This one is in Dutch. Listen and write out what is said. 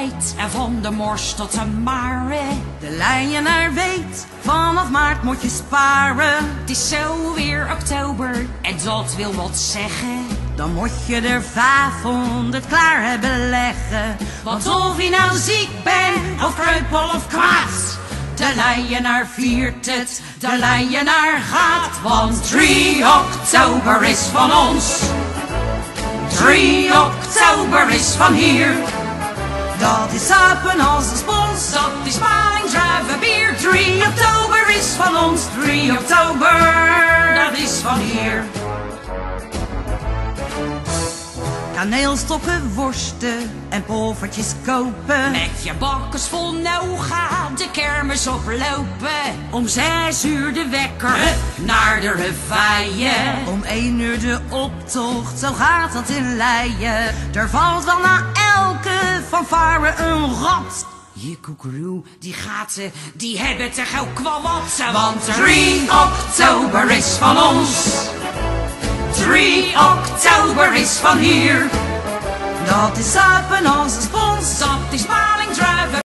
ontbijt. En van de mors tot de maren. De Leienaar weet, vanaf maart moet je sparen. Het is zo weer oktober en dat wil wat zeggen. Dan moet je er 500 klaar hebben leggen. Want of je nou ziek bent, of kreupel of kwaad, de Leienaar viert het, de Leienaar gaat. Want 3 oktober is van ons, 3 oktober is van hier. Dat is sapen als een spons, Dat is maling, druiven, bier. 3 oktober is van ons, 3 oktober, Dat is van hier. Kaneelstokken, worsten en poffertjes kopen. Met je bakkers vol nougat de kermis oplopen. Om 6 uur de wekker, Hup, naar de reveille. om 1 uur de optocht, zo gaat dat in Leien. Er valt wel na elke fanfare een rat. Je koekeroe, die gaten, die hebben te gauw kwawat. Want 3 oktober is van ons, 3 oktober is van hier. Dat is sapen als een spons, dat is maling, druiven.